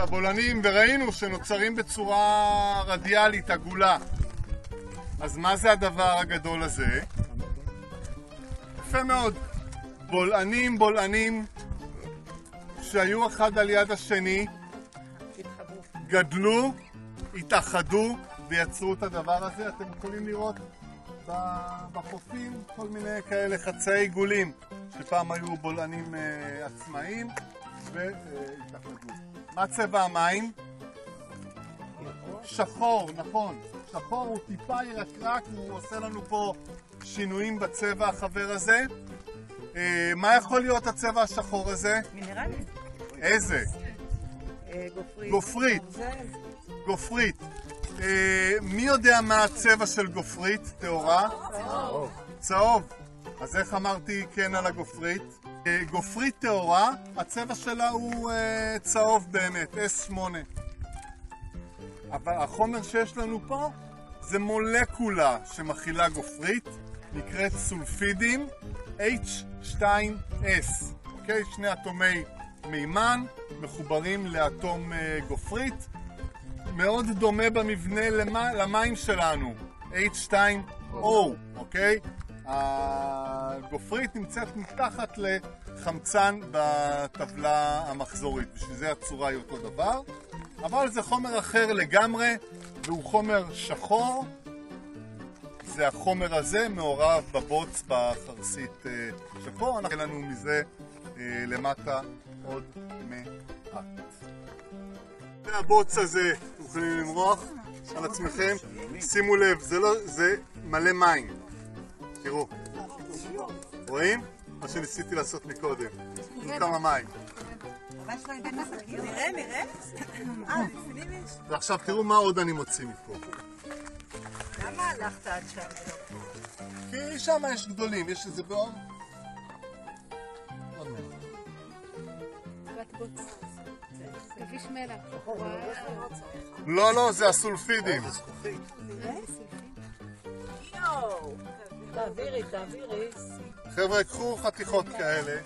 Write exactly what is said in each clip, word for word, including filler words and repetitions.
הבולענים, וראינו שנוצרים בצורה רדיאלית, עגולה. אז מה זה הדבר הגדול הזה? יפה מאוד. בולענים, בולענים שהיו אחד על יד השני, גדלו, התאחדו ויצרו את הדבר הזה. אתם יכולים לראות בחופים כל מיני כאלה חצאי עיגולים שפעם היו בולענים עצמאיים והתאחדו. מה צבע המים? שחור, נכון. שחור הוא טיפה ירקרק, הוא עושה לנו פה שינויים בצבע החבר הזה. מה יכול להיות הצבע השחור הזה? מינרלי. איזה? גופרית. גופרית. גופרית. מי יודע מה הצבע של גופרית, תאורה? צהוב. צהוב. אז איך אמרתי כן על הגופרית? גופרית תאורה, הצבע שלה הוא צהוב באמת, אס שמונה. אבל החומר שיש לנו פה זה מולקולה שמכילה גופרית, נקראת סולפידים אייץ' טו אס. אוקיי? שני אטומי מימן מחוברים לאטום גופרית. מאוד דומה במבנה למים שלנו, אייץ' טו או, אוקיי? הגופרית נמצאת מתחת לחמצן בטבלה המחזורית, בשביל זה הצורה היא אותו דבר. אבל זה חומר אחר לגמרי, והוא חומר שחור. זה החומר הזה מעורב בבוץ בחרסית שחור. אנחנו לנו מזה למטה עוד מעט. זה הבוץ הזה, אתם יכולים למרוח על עצמכם. שימו לב, זה, לא, זה מלא מים. תראו, רואים? מה שניסיתי לעשות מקודם. עם כמה מים. נראה, נראה. ועכשיו תראו מה עוד אני מוציא מפה. למה הלכת עד שם? כי שם יש גדולים, יש איזה בעוד. עוד מעט. כביש מלח. לא, לא, זה הסולפידים. יואו. תעבירי, תעבירי. חבר'ה, קחו חתיכות כאלה.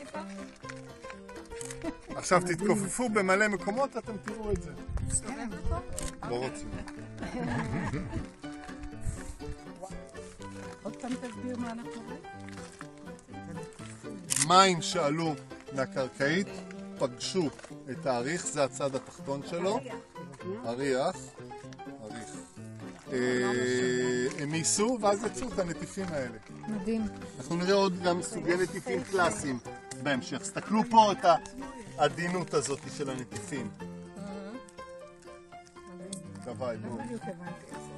עכשיו תתכופפו במלא מקומות, אתם תראו את זה. לא רוצים. עוד פעם תסביר מה אנחנו רואים? מים שעלו מהקרקעית, פגשו את האריך, זה הצד התחתון שלו. אריח. אריך. הם ייסו ואז יצאו את הנטיפים האלה. מדהים. אנחנו נראה עוד גם סוגי נטיפים קלאסיים בהמשך. סתכלו פה את העדינות הזאת של הנטיפים. קוואי, בואו.